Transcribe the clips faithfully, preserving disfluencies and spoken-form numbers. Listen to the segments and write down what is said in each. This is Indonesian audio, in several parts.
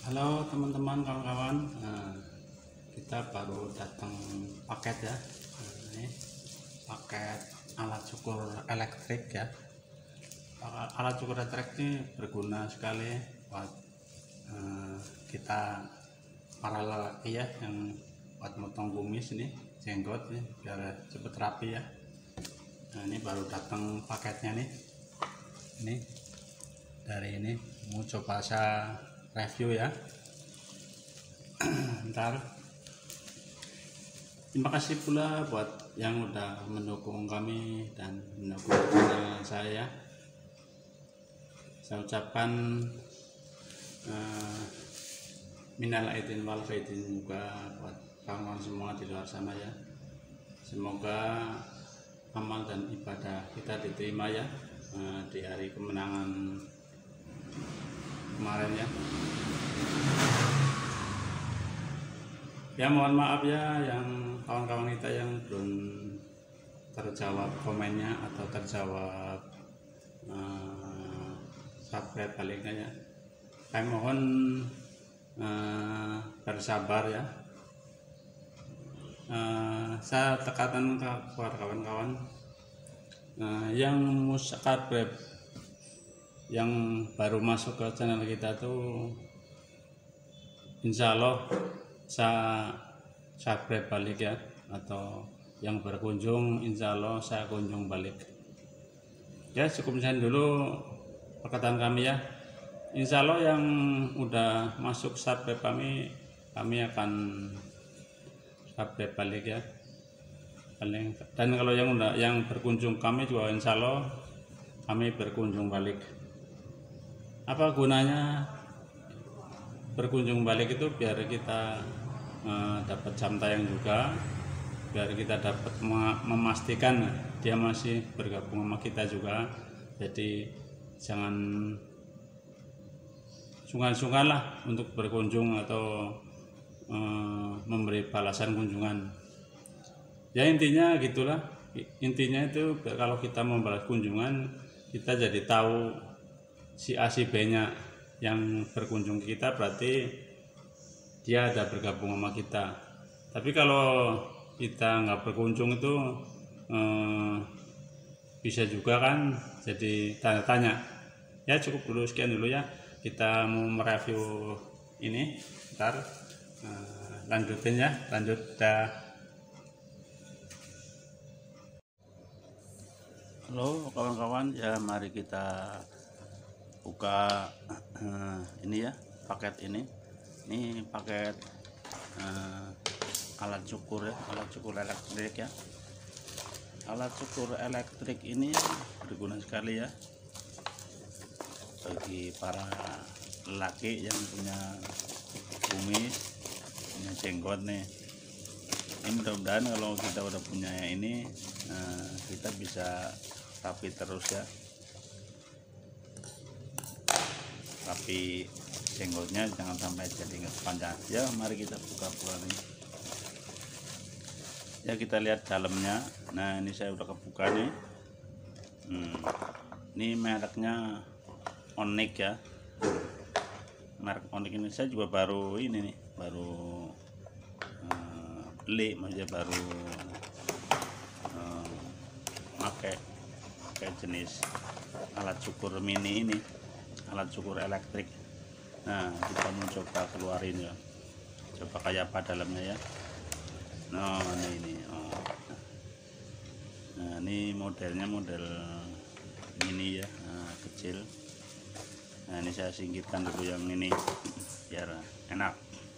Halo teman-teman, kawan-kawan. Nah, kita baru datang paket ya. Nah, ini paket alat cukur elektrik ya. Alat cukur elektrik ini berguna sekali buat eh, kita para lelaki ya, yang buat motong kumis ini, jenggot nih, biar cepet rapi ya. Nah, ini baru datang paketnya nih. Ini dari ini mau coba saya review ya. Ntar terima kasih pula buat yang udah mendukung kami dan mendukung channel saya. Saya ucapkan uh, minal aidin wal faidin juga buat kawan-kawan semua di luar sana ya. Semoga amal dan ibadah kita diterima ya uh, di hari kemenangan kemarin ya. Ya mohon maaf ya yang kawan-kawan kita yang belum terjawab komennya atau terjawab uh, subscribe baliknya ya. Saya mohon uh, bersabar ya. Uh, saya tekankan kepada kawan-kawan uh, yang mau subscribe, yang baru masuk ke channel kita tuh insya Allah saya subscribe balik ya, atau yang berkunjung insya Allah saya kunjung balik ya. Cukup sekian dulu perkataan kami ya. Insya Allah yang udah masuk subscribe kami kami akan subscribe balik ya. Dan kalau yang udah yang berkunjung kami juga insya Allah kami berkunjung balik. Apa gunanya berkunjung balik itu? Biar kita uh, dapat jam tayang juga, biar kita dapat memastikan dia masih bergabung sama kita juga. Jadi jangan sungkan-sungkan lah untuk berkunjung atau uh, memberi balasan kunjungan ya. Intinya gitulah, intinya itu kalau kita membalas kunjungan, kita jadi tahu si A si B nya yang berkunjung ke kita, berarti dia ada bergabung sama kita. Tapi kalau kita nggak berkunjung itu eh, bisa juga kan jadi tanya-tanya ya. Cukup dulu, sekian dulu ya, kita mau mereview ini. Ntar eh, lanjutin ya, lanjut dah. Halo kawan-kawan ya, mari kita buka uh, ini ya, paket ini ini paket uh, alat cukur ya, alat cukur elektrik ya. Alat cukur elektrik ini berguna sekali ya bagi para lelaki yang punya kumis, punya jenggot nih. Ini mudah-mudahan kalau kita udah punya ini uh, kita bisa rapi terus ya, tapi jenggotnya jangan sampai jadi panjang ya. Mari kita buka-buka nih ya, kita lihat dalamnya. Nah ini saya udah kebuka nih. hmm, ini mereknya Onyx ya, merek Onyx ini saya juga baru ini nih baru uh, beli, maksudnya baru uh, pakai pakai jenis alat cukur mini ini, alat cukur elektrik. Nah kita mau coba keluarin ya, coba kayak apa dalamnya ya. Nah ini, ini. Oh. Nah ini modelnya model mini ya, nah, kecil. Nah ini saya singkirkan dulu yang ini biar enak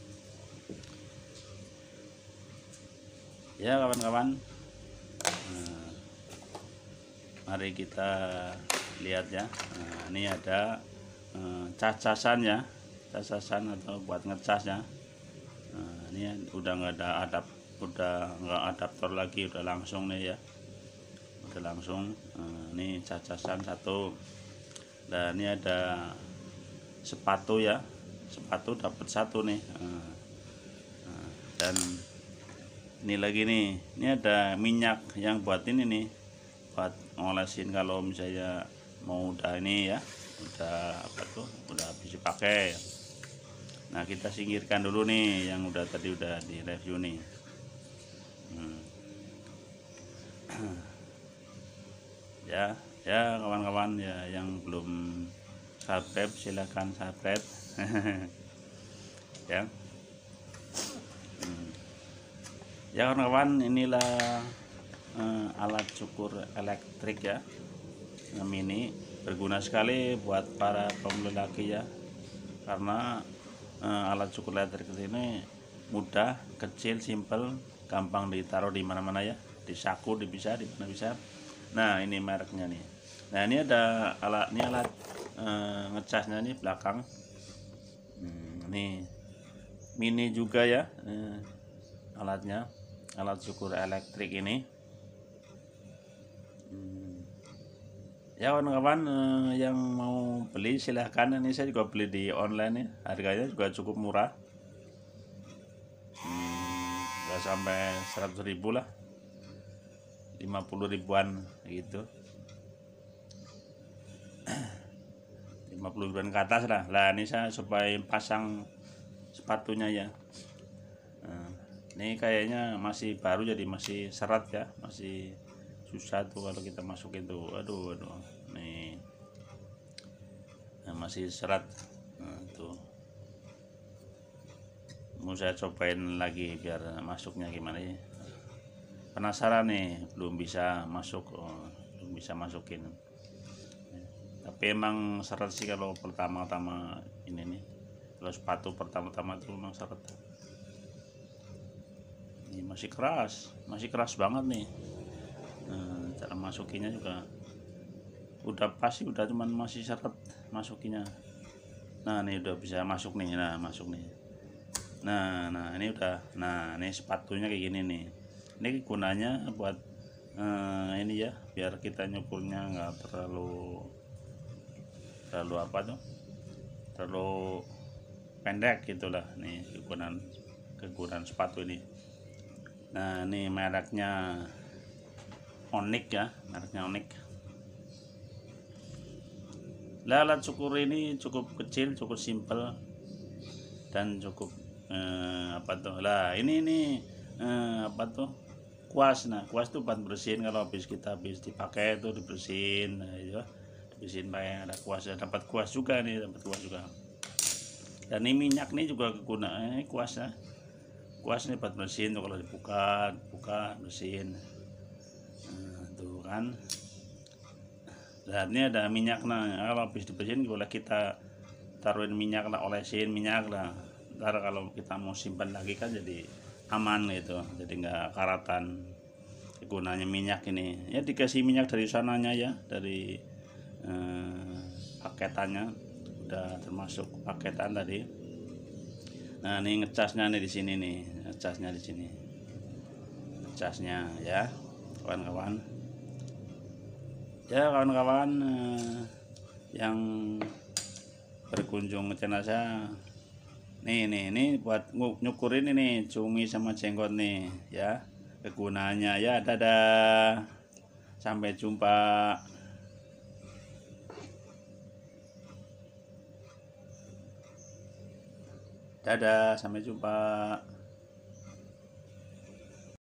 ya kawan-kawan. Nah, mari kita lihat ya. Nah, ini ada eh, cacasan ya, cacasan atau buat ngecas ya. Nah, ini udah nggak ada adap, udah nggak adaptor lagi, udah langsung nih ya, udah langsung. Nah, ini cacasan satu. Dan ini ada sepatu ya, sepatu dapat satu nih. Nah, nah, dan ini lagi nih, ini ada minyak yang buat ini nih, buat ngolesin kalau misalnya mau udah ini ya, udah apa tuh, udah habis dipakai. Nah, kita singkirkan dulu nih yang udah tadi udah di review nih. hmm. ya ya kawan-kawan ya yang belum subscribe silahkan subscribe. Ya. hmm. Ya kawan-kawan, inilah eh, alat cukur elektrik ya, mini, berguna sekali buat para kaum lelaki ya, karena eh, alat cukur elektrik ini mudah, kecil, simple, gampang ditaruh di mana-mana ya, di saku, di bisa, di mana bisa. Nah, ini mereknya nih. Nah, ini ada alat, ini alat eh, ngecasnya nih belakang. Hmm, ini mini juga ya, eh, alatnya, alat cukur elektrik ini. Hmm. Ya kawan-kawan, eh, yang mau beli silahkan. Ini saya juga beli di online ya, harganya juga cukup murah. Hmm, nggak sampai seratus ribu lah, lima puluh ribuan gitu, lima puluh ribuan ke atas lah. Lah ini saya supaya pasang sepatunya ya. Nah, ini kayaknya masih baru jadi masih seret ya, masih susah tuh kalau kita masukin tuh, aduh aduh nih. Nah, masih seret. Nah, tuh mau saya cobain lagi biar masuknya gimana ya, penasaran nih, belum bisa masuk. Oh, belum bisa masukin, tapi emang seret sih kalau pertama-tama ini nih, kalau sepatu pertama-tama tuh emang seret. Ini masih keras, masih keras banget nih. Nah, cara masukinya juga udah pasti udah, cuman masih seret masukinya. Nah, ini udah bisa masuk nih. Nah, masuk nih. Nah, nah ini udah. Nah, ini sepatunya kayak gini nih. Ini gunanya buat eh, ini ya, biar kita nyukurnya nggak terlalu terlalu apa tuh, terlalu pendek gitulah. Nih kegunaan kegunaan sepatu ini. Nah, ini mereknya Onyx ya, mereknya Onyx. Lah, alat cukur ini cukup kecil, cukup simple, dan cukup eh, apa tuh lah, ini ini eh, apa tuh, kuas. Nah, kuas tuh buat bersihin, kalau habis kita habis dipakai tuh dibersihin. Nah, itu dibersihin pakai ada kuas ya, dapat kuas juga nih, dapat kuas juga. Dan ini minyak nih juga kegunaan eh, kuasnya, kuas nih buat bersihin tuh, kalau dibuka buka bersihin. Nah, tuh kan. Dan ini ada minyak. Nah, kalau habis dibersihin boleh kita taruhin minyak lah, olesin minyak lah. Ntar kalau kita mau simpan lagi kan jadi aman gitu, jadi nggak karatan. Gunanya minyak ini ya, dikasih minyak dari sananya ya, dari eh, paketannya udah termasuk paketan tadi. Nah, ini ngecasnya nih di sini nih, ngecasnya di sini, ngecasnya ya kawan-kawan. Ya kawan-kawan, eh, yang berkunjung ke channel saya nih, nih ini buat nyukurin ini cumi sama jenggot nih ya, kegunaannya ya. Dadah, sampai jumpa. Dadah, sampai jumpa.